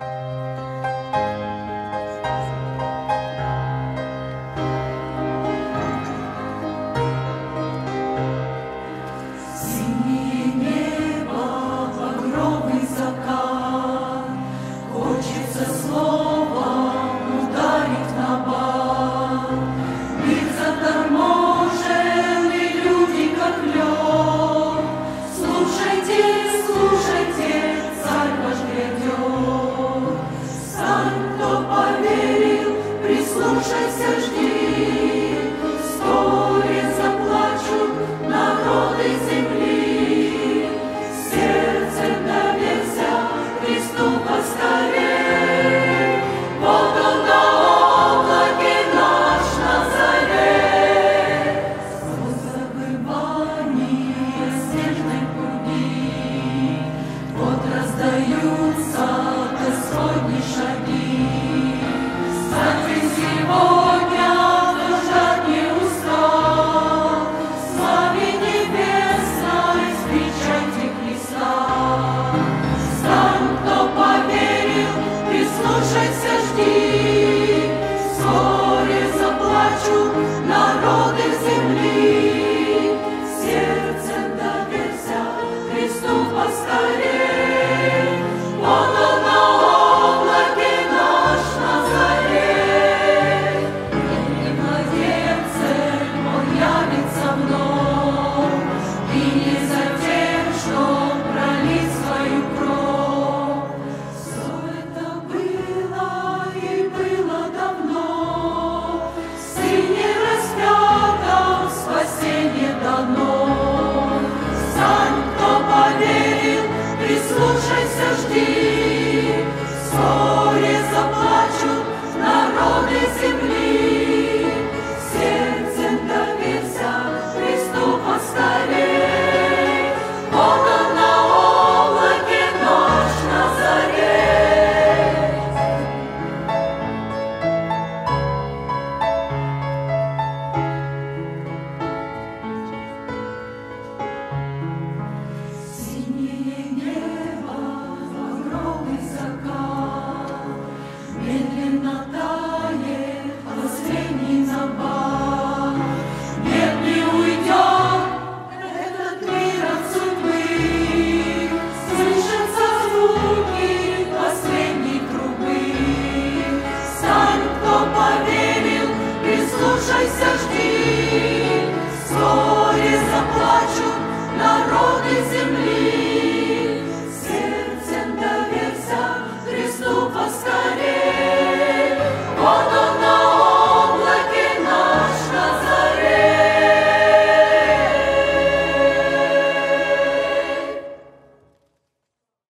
Слушайся, жди, вскоре заплачут народы земли. Сердцем доверься Христу поскорей. Вот Он на облаке наш Назарей. Сквозь забывание снежной пурги вот раздаются Господни шаги. Сегодня ждать не устал, славе небесной встречайте Христа. Сам, кто поверил, прислушайся, жди, вскоре заплачут народы земли. Сердцем доверься Христу поскорей. Вот Он на облаке наш Назарей. И не за тем, что пролить свою кровь. Все это было и было давно. В Сыне распятом спасение дано. Сам, кто поверил, прислушайся, жди. Вскоре заплачут народы земли. Сердцем доверься Христу поскорей. Вот Он на облаке наш Назарей. Синее небо, багровый закат, медленно тает последний набат. Нет, не уйдет этот мир от судьбы. Слышатся звуки последней трубы. Сам, кто поверил, прислушайся, жди. Вскоре заплачут народы земли. Сердцем доверься Христу поскорей. Вот Он